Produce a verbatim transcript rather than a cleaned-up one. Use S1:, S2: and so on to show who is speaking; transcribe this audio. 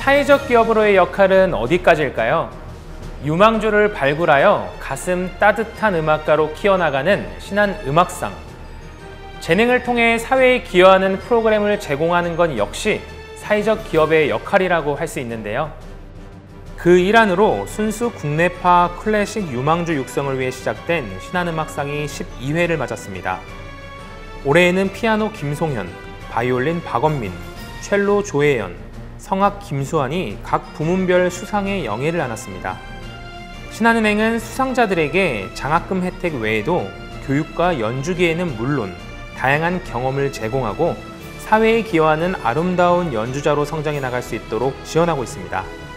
S1: 사회적 기업으로의 역할은 어디까지일까요? 유망주를 발굴하여 가슴 따뜻한 음악가로 키워나가는 신한음악상. 재능을 통해 사회에 기여하는 프로그램을 제공하는 건 역시 사회적 기업의 역할이라고 할 수 있는데요. 그 일환으로 순수 국내파 클래식 유망주 육성을 위해 시작된 신한음악상이 십이 회를 맞았습니다. 올해에는 피아노 김송현, 바이올린 박원민, 첼로 조혜연, 성악 김수환이 각 부문별 수상의 영예를 안았습니다. 신한은행은 수상자들에게 장학금 혜택 외에도 교육과 연주기회는 물론 다양한 경험을 제공하고 사회에 기여하는 아름다운 연주자로 성장해 나갈 수 있도록 지원하고 있습니다.